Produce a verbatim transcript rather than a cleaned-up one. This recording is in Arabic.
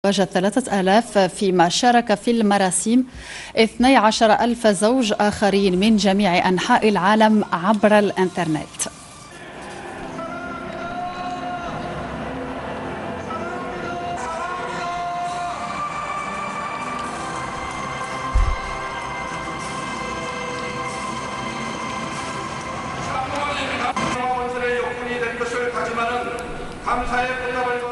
تزوج ثلاثة آلاف، فيما شارك في المراسيم اثني عشر ألف زوج آخرين من جميع أنحاء العالم عبر الإنترنت. 감사의